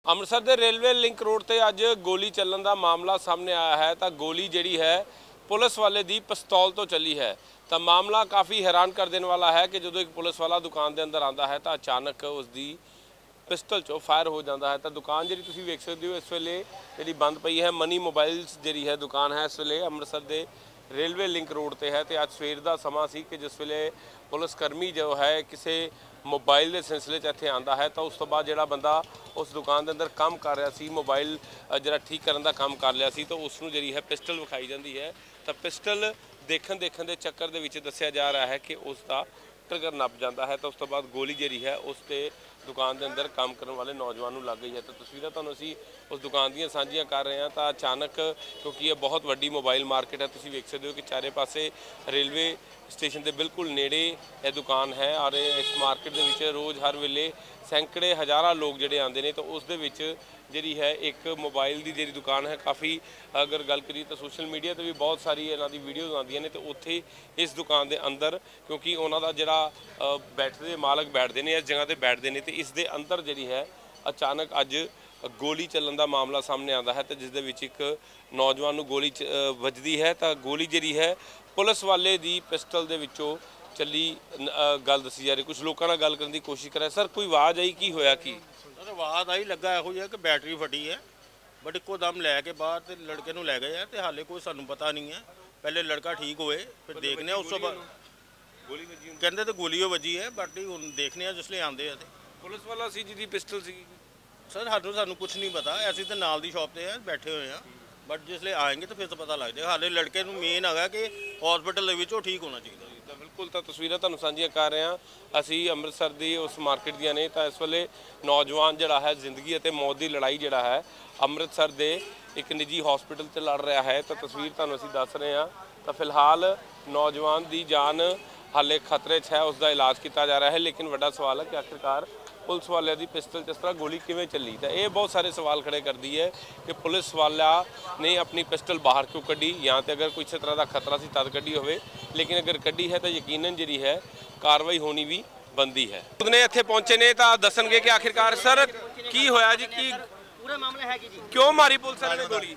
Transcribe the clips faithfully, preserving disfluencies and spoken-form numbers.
ਅੰਮ੍ਰਿਤਸਰ ਦੇ railway link road ਤੇ ਅੱਜ ਗੋਲੀ ਚੱਲਣ ਦਾ ਮਾਮਲਾ ਸਾਹਮਣੇ ਆਇਆ ਹੈ ਤਾਂ ਗੋਲੀ ਜਿਹੜੀ ਹੈ ਪੁਲਿਸ ਵਾਲੇ ਦੀ ਪਿਸਤੌਲ ਤੋਂ ਚੱਲੀ ਹੈ। ਤਾਂ ਮਾਮਲਾ ਕਾਫੀ हैरान कर देने वाला है कि जो एक पुलिस वाला दुकान के अंदर आता है तो अचानक उसकी पिस्टल चो फायर हो जाता है। तो दुकान जी तुम वेख सकते हो इस वेले जी बंद पई है। मनी मोबाइल्स जी है दुकान है इस वेले अमृतसर के रेलवे लिंक रोड पर है। तो अज सवेर का समा सी कि जिस वेले पुलिसकर्मी जो है किसी मोबाइल के सिलसिले इत्थे आंदा है तो उस तो बाद जिहड़ा बंदा उस दुकान के अंदर काम कर रहा सी मोबाइल जिहड़ा ठीक करने का काम कर लिया सी तो उसनूं जिहड़ी है पिस्टल विखाई जाती है। तो पिस्टल देखन देखन के चक्कर दे विच दस्सिया जा रहा है कि उसका ट्रिगर नप जाता है तो उस तो बाद गोली जी है उसके दुकान के अंदर काम करने वाले नौजवान को लग गई है। तो तस्वीरें तुहानूं असीं उस दुकान दी साझियां कर रहे हैं। तो अचानक क्योंकि ये बहुत वड्डी मोबाइल मार्केट है तुसीं वेख सकते हो कि चारे पासे रेलवे स्टेशन के बिल्कुल नेड़े यह दुकान है और इस मार्केट के विच रोज़ हर वेले सैकड़े हज़ारा लोग जिहड़े आते हैं। तो उस दे विच जी है एक मोबाइल की जी दुकान है काफ़ी अगर गल करिए तो सोशल मीडिया पर भी बहुत सारी इन्हों की वीडियोज़ आदि ने। तो उत्थे इस दुकान के अंदर क्योंकि उन्होंने जिहड़ा बैठते मालक बैठते हैं इस जगह पर बैठते हैं तो इस दे अंदर जी है अचानक अज गोली चलन का मामला सामने आता है। तो जिस दे विच एक नौजवान नूं गोली वजदी है तो गोली जी है पुलिस वाले की पिस्टल दे विचों चली गल दसी जा रही। कुछ लोगों नाल गल करने की कोशिश करें। सर कोई आवाज़ आई की होया की सर आवाज़ आई लगा यहो जिहा कि बैटरी फटी है बट इको दम लैके बाहर तो लड़के नूं लै गए हैं तो हाले कोई सानूं पता नहीं है। पहले लड़का ठीक होए फिर देखने उस तो बाद गोली वजी कहते तो गोली वजी है बट हुण देखने जिसले आंदे आ पुलिस वाला सी जी पिस्टल सी सर सानूं सानूं कुछ नहीं पता असीं तो नाल दी शॉप ते बैठे हुए हैं बट जिसले आएंगे तो फिर तो पता लग जाएगा। हाले लड़के नूं मेन है कि हॉस्पिटल ठीक होना चाहिए। तो बिल्कुल तो तस्वीरें तुहानूं साझियां कर रहे हैं असी अमृतसर की उस मार्केट दियां ने। तो इस वेले नौजवान जिहड़ा है जिंदगी और मौत की लड़ाई जिहड़ा है अमृतसर के एक निजी हॉस्पिटल से लड़ रहा है। तो तस्वीर तुहानूं असीं दस रहे हैं। तो फिलहाल नौजवान की जान हाले खतरे च है उसका इलाज किया जा रहा है। लेकिन वड्डा सवाल है कि आखिरकार पुलिस वाले की पिस्टल जिस तरह गोली किवें चली। तो ये बहुत सारे सवाल खड़े करती है कि पुलिस वाला ने अपनी पिस्टल बाहर क्यों कढ़ी या तो अगर किसी तरह का खतरा सी तद कढ़ी होवे। लेकिन अगर कढ़ी है तो यकीनन जी है कार्रवाई होनी भी बनती है। ने इत्थे पहुंचे ने तो दसणगे कि आखिरकार सर की होया जी की पूरा मामला है कि जी क्यों मारी पुलिस वाले ने गोली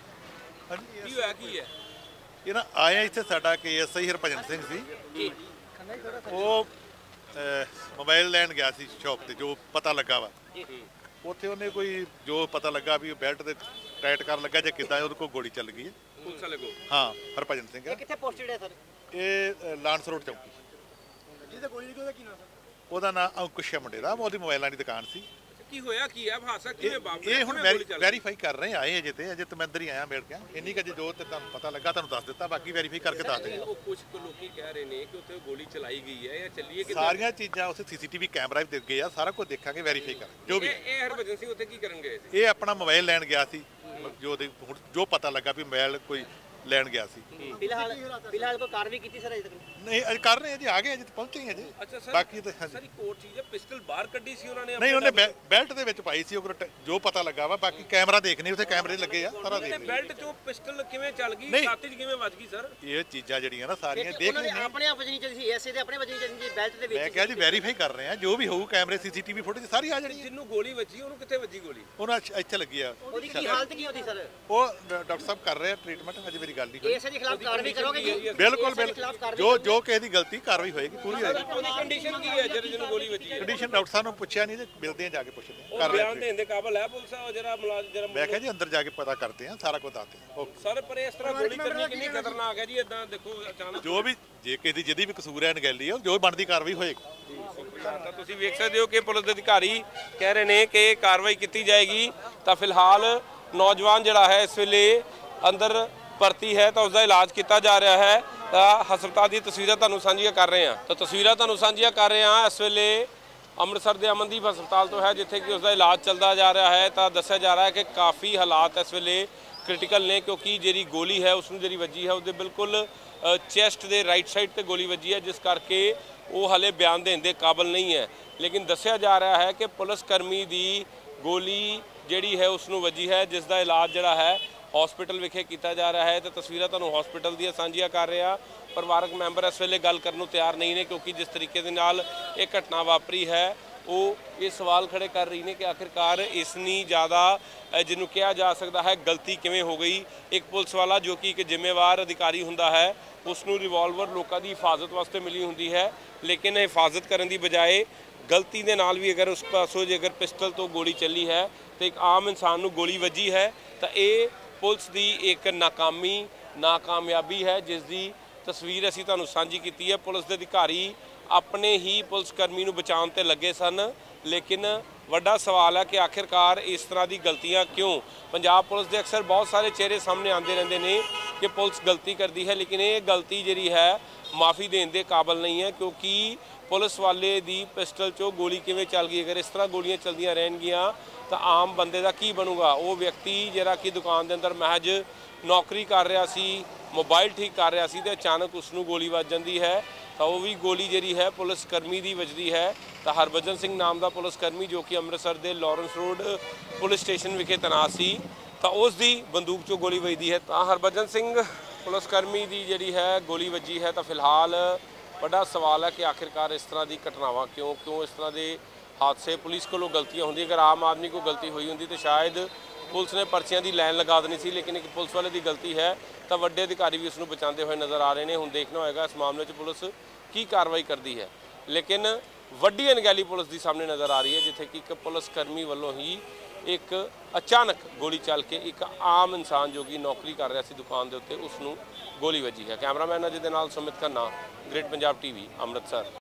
की होया की है ये ना आए इत्थे साडा के एस आई हरभजन सिंह सी वो मोबाइल लैन गया सी शॉप ते जो पता लगा वा उत्थे उन्हें कोई जो पता लगा भी बेल्ट ते टाइट कर लगा जे किदां उहदे कोल गोली चल गई है पुलिस वाले को। हाँ हरभजन सिंह ये कित्थे पोस्टेड है सर ये लांस रोड चौकी ਜਿਹਦੇ ਗੋਲੀ ਲੱਗੀ ਉਹਦਾ ਕੀ ਨਾਮ ਸਰ ਉਹਦਾ ਨਾਂ ਅੰਕੁਸ਼ ਮੁੰਡੇ ਦਾ ਉਹਦੀ ਮੋਬਾਈਲਾਂ ਦੀ ਦੁਕਾਨ ਸੀ। ਕੀ ਹੋਇਆ ਕੀ ਹੈ ਹਾਦਸਾ ਕਿਵੇਂ ਵਾਪਰਿਆ ਇਹ ਹੁਣ ਵੈਰੀਫਾਈ ਕਰ ਰਹੇ ਆਏ ਅਜੇ ਤੇ ਅਜੇ ਮੈਂ ਅੰਦਰ ਹੀ ਆਇਆ ਮਿਲ ਗਿਆ ਇੰਨੀ ਕੁ ਜੋ ਤੇ ਤੁਹਾਨੂੰ ਪਤਾ ਲੱਗਾ ਤੁਹਾਨੂੰ ਦੱਸ ਦਿੱਤਾ ਬਾਕੀ ਵੈਰੀਫਾਈ ਕਰਕੇ ਦੱਸ ਦੇਗਾ। ਉਹ ਕੁਝ ਲੋਕੀ ਕਹਿ ਰਹੇ ਨੇ ਕਿ ਉੱਥੇ ਗੋਲੀ ਚਲਾਈ ਗਈ ਹੈ ਜਾਂ ਚੱਲੀ ਹੈ ਕਿ ਸਾਰੀਆਂ ਚੀਜ਼ਾਂ ਉੱਥੇ ਸੀਸੀਟੀਵੀ ਕੈਮਰਾ ਵੀ ਦਿਖ ਗਏ ਆ ਸਾਰਾ ਕੁਝ ਦੇਖਾਂਗੇ ਵੈਰੀਫਾਈ ਕਰ ਜੋ ਵੀ। ਇਹ ਹਰਭਜਨ ਸਿੰਘ ਉੱਥੇ ਕੀ ਕਰਨ ਗਏ ਸੀ? ਇਹ ਆਪਣਾ ਮੋਬਾਈਲ ਲੈਣ ਗਿਆ ਸੀ ਜੋ ਜੋ ਪਤਾ ਲੱਗਾ ਵੀ ਮੋਬਾਈਲ ਕੋਈ ਲੈਣ ਗਿਆ ਸੀ। ਫਿਲਹਾਲ ਫਿਲਹਾਲ ਕੋਈ ਕਾਰਵਾਈ ਕੀਤੀ ਸਰ ਅਜੇ ਤੱਕ ਨਹੀਂ ਅਜੇ ਕਰ ਰਹੇ ਅਜੇ ਆ ਗਏ ਅਜੇ ਪਹੁੰਚੇ ਹੀ ਅਜੇ। ਅੱਛਾ ਸਰ ਬਾਕੀ ਤਾਂ ਸਰ ਇੱਕ ਹੋਰ ਚੀਜ਼ ਹੈ ਪਿਸਟਲ ਬਾਹਰ ਕੱਢੀ ਸੀ ਉਹਨਾਂ ਨੇ ਨਹੀਂ ਉਹਨੇ ਬੈਲਟ ਦੇ ਵਿੱਚ ਪਾਈ ਸੀ ਉਹ ਜੋ ਪਤਾ ਲੱਗਾ ਵਾ ਬਾਕੀ ਕੈਮਰਾ ਦੇਖਨੇ ਉੱਥੇ ਕੈਮਰੇ ਲੱਗੇ ਆ ਸਾਰਾ ਦੇਖ ਬੈਲਟ ਚੋਂ ਪਿਸਟਲ ਕਿਵੇਂ ਚੱਲ ਗਈ ਛਾਤੀ 'ਚ ਕਿਵੇਂ ਵੱਜ ਗਈ ਸਰ? ਇਹ ਚੀਜ਼ਾਂ ਜਿਹੜੀਆਂ ਨਾ ਸਾਰੀਆਂ ਦੇਖ ਲੈਣੇ ਆਪਣੇ ਆਪ ਵਜਣੀ ਚਾਹੀਦੀ ਸੀ ਐਸੇ ਦੇ ਆਪਣੇ ਵਜਣੀ ਚਾਹੀਦੀ ਸੀ ਬੈਲਟ ਦੇ ਵਿੱਚ। ਮੈਂ ਕਿਹਾ ਜੀ ਵੈਰੀਫਾਈ ਕਰ ਰਹੇ ਆ ਜੋ ਵੀ ਹੋਊ ਕੈਮਰੇ ਸੀਸੀਟੀਵੀ ਫੁਟੇਜ ਸਾਰੀ ਆ ਜਾਣੀ। ਜਿੰਨੂੰ ਗੋਲੀ ਵੱਜੀ ਉਹਨੂੰ ਕਿੱਥੇ ਵੱਜੀ ਗੋਲੀ? ਉਹਨਾਂ ਇੱਥੇ ਲੱਗੀ ਆ। ਉਹਦੀ ਕੀ ਹਾਲਤ ਕੀ ਉਹਦੀ ਸਰ? ਉਹ ਡਾਕਟਰ ਸਾਹਿਬ ਕਰ ਰਹੇ ਆ ਟ੍ਰੀਟਮੈਂਟ ਅਜੇ ਮੇਰੀ ਗੱਲ ਨਹੀਂ ਹੋਈ। ਐਸੇ ਦੇ ਖਿਲਾਫ ਕਾਰਵਾਈ ਕਰੋਗੇ ਜੀ? ਬਿਲਕੁਲ ਬਿਲਕੁਲ ਜੋ ਜੋ ਕਿਸੇ ਦੀ ਗਲਤੀ ਕਾਰਵਾਈ ਹੋਏਗੀ ਪੂਰੀ ਹੋਏਗੀ। ਉਹਦੀ ਕੰਡੀਸ਼ਨ ਕੀ ਹੈ ਜਿਹੜੇ ਜਿਹਨੂੰ ਗੋਲੀ ਵੱਜੀ ਹੈ? ਕੰਡੀਸ਼ਨ ਡਾਕਟਰ ਸਾਹਿਬ ਨੂੰ ਪੁੱਛਿਆ ਨਹੀਂ ਤੇ ਮਿਲਦੇ ਆ ਜਾ ਕੇ ਪੁੱਛਦੇ ਆ ਕਰ ਬਿਆਨ ਦੇਣ ਦੇ ਕਾਬਲ ਹੈ ਪੁਲਿਸ ਜਿਹੜਾ ਮੁਲਾਜ਼ਮ ਜਿਹੜਾ ਮੈਂ ਕਿਹਾ ਜੀ ਅੰਦਰ ਜਾ ਕੇ ਪਤਾ ਕਰਦੇ ਆ ਸਾਰਾ ਕੁਝ ਦੱਸਦੇ ਆ। ਓਕੇ ਸਰ ਪਰ ਇਸ ਤਰ੍ਹਾਂ ਗੋਲੀ ਕਰਨੀ ਕਿੰਨੀ ਖਤਰਨਾਕ ਹੈ ਜੀ ਇਦਾਂ ਦੇਖੋ ਅਚਾਨਕ ਜੋ ਵੀ ਜੇ ਕਿਸੇ ਦੀ ਜਿਹਦੀ ਵੀ ਕਸੂਰ ਹੈ ਅਣਗਹਿਲੀ ਆ ਜੋ ਬਣਦੀ ਕਾਰਵਾਈ ਹੋਏਗੀ। ਤਾਂ ਤੁਸੀਂ ਵੇਖ ਸਕਦੇ ਹੋ ਕਿ ਪੁਲਿਸ ਦੇ ਅਧਿਕਾਰੀ ਕਹਿ ਰਹੇ ਨੇ ਕਿ ਕਾਰਵਾਈ ਕੀਤੀ ਜਾਏਗੀ। ਤਾਂ ਫਿਲਹਾਲ ਨੌਜਵਾਨ ਜਿਹੜਾ ਹੈ ਇਸ ਵੇਲੇ ਅੰਦਰ ਭਰਤੀ ਹੈ ਤਾਂ ਉਸਦਾ ਇਲਾਜ ਕੀਤਾ ਜਾ ਰਿਹਾ ਹੈ। ਤਾਂ ਹਸਪਤਾਲ ਦੀ ਤਸਵੀਰਾਂ ਤੁਹਾਨੂੰ ਸਾਂਝੀਆਂ ਕਰ ਰਹੇ ਹਾਂ। ਤਾਂ ਤਸਵੀਰਾਂ ਤੁਹਾਨੂੰ ਸਾਂਝੀਆਂ ਕਰ ਰਹੇ ਹਾਂ ਇਸ ਵੇਲੇ ਅੰਮ੍ਰਿਤਸਰ ਦੇ ਅਮਨਦੀਪ ਹਸਪਤਾਲ ਤੋਂ ਹੈ ਜਿੱਥੇ ਕਿ ਉਸਦਾ ਇਲਾਜ ਚੱਲਦਾ ਜਾ ਰਿਹਾ ਹੈ। ਤਾਂ ਦੱਸਿਆ ਜਾ ਰਿਹਾ ਹੈ ਕਿ ਕਾਫੀ ਹਾਲਾਤ ਇਸ ਵੇਲੇ ਕ੍ਰਿਟੀਕਲ ਨੇ ਕਿਉਂਕਿ ਜਿਹੜੀ ਗੋਲੀ ਹੈ ਉਸ ਨੂੰ ਜਿਹੜੀ ਵੱਜੀ ਹੈ ਉਹਦੇ ਬਿਲਕੁਲ ਚੈਸਟ ਦੇ ਰਾਈਟ ਸਾਈਡ ਤੇ ਗੋਲੀ ਵੱਜੀ ਹੈ ਜਿਸ ਕਰਕੇ ਉਹ ਹਾਲੇ ਬਿਆਨ ਦੇਣ ਦੇ ਕਾਬਲ ਨਹੀਂ ਹੈ। ਲੇਕਿਨ ਦੱਸਿਆ ਜਾ ਰਿਹਾ ਹੈ ਕਿ ਪੁਲਿਸ ਕਰਮੀ ਦੀ ਗੋਲੀ ਜਿਹੜੀ ਹੈ ਉਸ ਨੂੰ ਵੱਜੀ ਹੈ ਜਿਸ ਦਾ ਇਲਾਜ ਜਿਹੜਾ ਹੈ हॉस्पिटल विखे किया जा रहा है। तो तस्वीरें तुहानूं हॉस्पिटल दी सांझियां कर रहे हैं। परिवारक मैंबर इस वेले गल करन नूं तैयार नहीं ने क्योंकि जिस तरीके दे नाल ये घटना वापरी है ਉਹ ਇਹ ਸਵਾਲ ਖੜੇ ਕਰ ਰਹੀ ਨੇ ਕਿ ਆਖਿਰਕਾਰ ਇਸਨੀ ਜ਼ਿਆਦਾ ਜਿਹਨੂੰ ਕਿਹਾ ਜਾ ਸਕਦਾ ਹੈ ਗਲਤੀ ਕਿਵੇਂ ਹੋ ਗਈ। ਇੱਕ ਪੁਲਿਸ ਵਾਲਾ ਜੋ ਕਿ ਇੱਕ ਜ਼ਿੰਮੇਵਾਰ ਅਧਿਕਾਰੀ ਹੁੰਦਾ ਹੈ, ਉਸ ਨੂੰ ਰਿਵਾਲਵਰ ਲੋਕਾਂ ਦੀ ਹਿਫਾਜ਼ਤ ਵਾਸਤੇ ਮਿਲੀ ਹੁੰਦੀ ਹੈ, ਲੇਕਿਨ ਹਿਫਾਜ਼ਤ ਕਰਨ ਦੀ ਬਜਾਏ ਗਲਤੀ ਦੇ ਨਾਲ ਵੀ ਅਗਰ ਉਸ ਪਾਸੋਂ ਜੇ ਅਗਰ ਪਿਸਟਲ ਤੋਂ ਗੋਲੀ ਚੱਲੀ ਹੈ ਤੇ ਇੱਕ ਆਮ ਇਨਸਾਨ ਨੂੰ ਗੋਲੀ ਵੱਜੀ ਹੈ ਤਾਂ ਇਹ ਪੁਲਿਸ ਦੀ ਇੱਕ ਨਾਕਾਮੀ ਨਾਕਾਮਯਾਬੀ ਹੈ, ਜਿਸ ਦੀ ਤਸਵੀਰ ਅਸੀਂ ਤੁਹਾਨੂੰ ਸਾਂਝੀ ਕੀਤੀ ਹੈ। ਪੁਲਿਸ ਦੇ ਅਧਿਕਾਰੀ ਆਪਣੇ ਹੀ ਪੁਲਿਸ ਕਰਮੀ ਨੂੰ ਬਚਾਉਣ ਤੇ ਲੱਗੇ ਸਨ, ਲੇਕਿਨ ਵੱਡਾ ਸਵਾਲ ਹੈ ਕਿ ਆਖਿਰਕਾਰ ਇਸ ਤਰ੍ਹਾਂ ਦੀ ਗਲਤੀਆਂ ਕਿਉਂ। ਪੰਜਾਬ ਪੁਲਿਸ ਦੇ ਅਕਸਰ ਬਹੁਤ ਸਾਰੇ ਚਿਹਰੇ ਸਾਹਮਣੇ ਆਉਂਦੇ ਰਹਿੰਦੇ ਨੇ ਕਿ ਪੁਲਿਸ ਗਲਤੀ ਕਰਦੀ ਹੈ, ਲੇਕਿਨ ਇਹ ਗਲਤੀ ਜਿਹੜੀ ਹੈ ਮਾਫੀ ਦੇਣ ਦੇ ਕਾਬਿਲ ਨਹੀਂ ਹੈ, ਕਿਉਂਕਿ ਪੁਲਿਸ ਵਾਲੇ ਦੀ ਪਿਸਟਲ 'ਚੋਂ ਗੋਲੀ ਕਿਵੇਂ ਚੱਲ ਗਈ। ਅਗਰ ਇਸ ਤਰ੍ਹਾਂ ਗੋਲੀਆਂ ਚੱਲਦੀਆਂ ਰਹਿਣਗੀਆਂ ਤਾਂ ਆਮ ਬੰਦੇ ਦਾ ਕੀ ਬਣੂਗਾ। ਉਹ ਵਿਅਕਤੀ ਜਿਹੜਾ ਕਿ ਦੁਕਾਨ ਦੇ ਅੰਦਰ ਮਹਿਜ ਨੌਕਰੀ ਕਰ ਰਿਹਾ ਸੀ, ਮੋਬਾਈਲ ਠੀਕ ਕਰ ਰਿਹਾ ਸੀ ਤੇ ਅਚਾਨਕ ਉਸ ਨੂੰ ਗੋਲੀ ਵੱਜ ਜਾਂਦੀ ਹੈ ਤਾਂ ਉਹ ਵੀ ਗੋਲੀ ਜਿਹੜੀ ਹੈ ਪੁਲਿਸ ਕਰਮੀ ਦੀ ਵੱਜਦੀ ਹੈ। ਤਾਂ ਹਰਭਜਨ ਸਿੰਘ ਨਾਮ ਦਾ ਪੁਲਿਸ ਕਰਮੀ ਜੋ ਕਿ ਅੰਮ੍ਰਿਤਸਰ ਦੇ ਲਾਰੈਂਸ ਰੋਡ ਪੁਲਿਸ ਸਟੇਸ਼ਨ ਵਿਖੇ ਤੈਨਾਤ ਸੀ ਤਾਂ ਉਸ ਦੀ ਬੰਦੂਕ 'ਚੋਂ ਗੋਲੀ ਵੱਜਦੀ ਹੈ। ਤਾਂ ਹਰਭਜਨ ਸਿੰਘ ਪੁਲਿਸ ਕਰਮੀ ਦੀ ਜਿਹੜੀ ਹੈ ਗੋਲੀ ਵੱਜੀ ਹੈ। ਤਾਂ ਫਿਲਹਾਲ ਵੱਡਾ ਸਵਾਲ ਹੈ ਕਿ ਆਖਿਰਕਾਰ ਇਸ ਤਰ੍ਹਾਂ ਦੀ ਘਟਨਾਵਾਂ ਕਿਉਂ ਕਿਉਂ ਇਸ ਤਰ੍ਹਾਂ ਦੇ ਹਾਦਸੇ ਪੁਲਿਸ ਕੋਲੋਂ ਗਲਤੀਆਂ ਹੁੰਦੀਆਂ। ਅਗਰ ਆਮ ਆਦਮੀ ਕੋਲ ਗਲਤੀ ਹੋਈ ਹੁੰਦੀ ਤਾਂ ਸ਼ਾਇਦ ਪੁਲਿਸ ਨੇ ਪਰਚੀਆਂ ਦੀ ਲਾਈਨ ਲਗਾ ਦੇਣੀ ਸੀ, ਲੇਕਿਨ ਇੱਕ ਪੁਲਿਸ ਵਾਲੇ ਦੀ ਗਲਤੀ ਹੈ ਤਾਂ ਵੱਡੇ ਅਧਿਕਾਰੀ ਵੀ ਉਸ ਨੂੰ ਬਚਾਉਂਦੇ ਹੋਏ ਨਜ਼ਰ ਆ ਰਹੇ ਨੇ। ਹੁਣ ਦੇਖਣਾ ਹੋਏਗਾ ਇਸ ਮਾਮਲੇ 'ਚ ਪੁਲਿਸ ਕੀ ਕਾਰਵਾਈ ਕਰਦੀ ਹੈ, ਲੇਕਿਨ ਵੱਡੀ ਅਣਗਹਿਲੀ ਪੁਲਿਸ ਦੀ ਸਾਹਮਣੇ ਨਜ਼ਰ ਆ ਰਹੀ ਹੈ, ਜਿੱਥੇ ਕਿ ਇੱਕ ਪੁਲਿਸ ਕਰਮੀ ਵੱਲੋਂ ਹੀ ਇੱਕ ਅਚਾਨਕ ਗੋਲੀ ਚੱਲ ਕੇ ਇੱਕ ਆਮ ਇਨਸਾਨ ਜੋ ਕਿ ਨੌਕਰੀ ਕਰ ਰਿਹਾ ਸੀ ਦੁਕਾਨ ਦੇ ਉੱਤੇ, ਉਸ ਨੂੰ ਗੋਲੀ ਵੱਜੀ ਹੈ। ਕੈਮਰਾਮੈਨ ਅਜੇ ਦੇ ਨਾਲ ਸੁਮਿਤ ਖੰਨਾ, ਗ੍ਰੇਟ ਪੰਜਾਬ ਟੀਵੀ, ਅੰਮ੍ਰਿਤਸਰ।